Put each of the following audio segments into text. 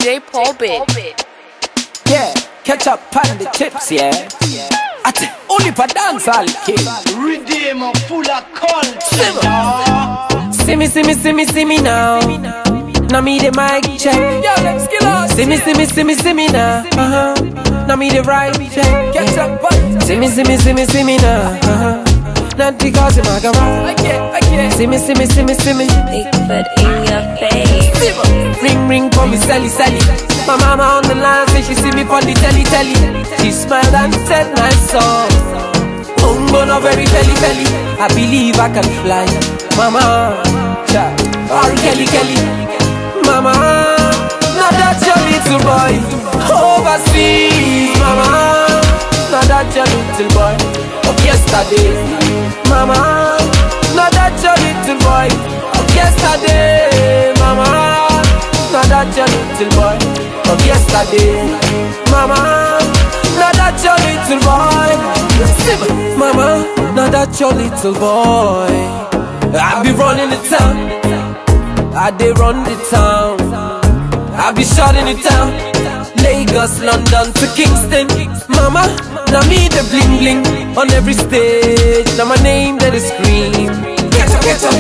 DJ Paul Bit. Yeah, catch up on the chips, yeah. I tell only for dance all kid. Redeemer full of cult. See me now. Now me the mic check. Yo, them skillers. See me now. Now me the right check. Catch up on. See me now. Not because of my garage. I can't. See me. Big foot in your face. Ring for me, Sally. My mama on the line say she see me on the telly. She smiled and said nice song. But very belly. I believe I can fly. Mama, or Kelly. Mama, now that's your little boy. Overseas, mama, now that's your little boy. Of yesterday, mama, now that's your little boy. Of yesterday, mama, now that's your little boy. Of yesterday, mama, now that's your little boy. Mama, now that's your little boy. I be running the town, I dey run the town. I be shutting it down. Lagos, London to Kingston. Mama, now me the bling bling on every stage. Now my name that is scream. Get up.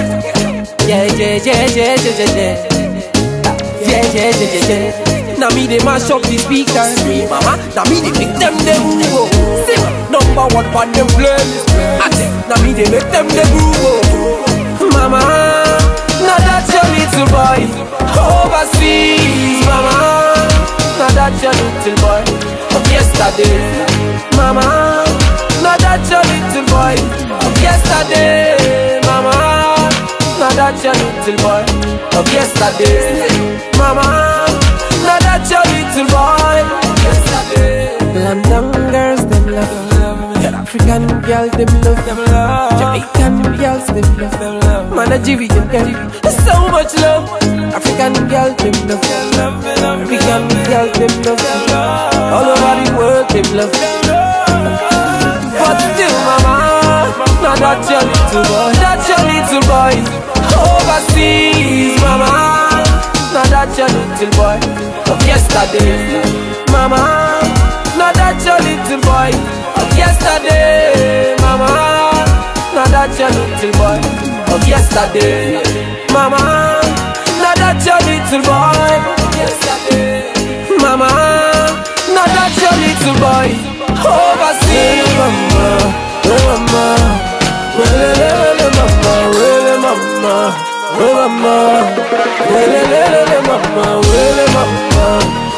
Yeah. Now me they mash up the speakers. Mama, now me they make them go. Number one on them playlist. Now me they make them go. Mama, now that's your little boy. Overseas, mama, now that's your little boy. Of yesterday, mama, now that's your little boy. Of yesterday, mama, now that's your little boy. Of yesterday, mama, now that's your little boy. Yesterday, London girls them love. African girls them love. Jamaican girls them love. Nigerian girls, so much love. African girls them love. African girls them love. All over the world them love. But still, mama, now that's your little boy. That's your little boy. Overseas, mama, now that's your little boy. Of yesterday, mama, now that's your little boy. Of yesterday, mama, now that's your little boy. Of yesterday, mama, now that's your little boy. Yesterday, mama, now that's your little boy. Overseas, mama, mama,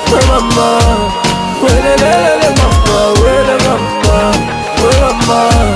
mama.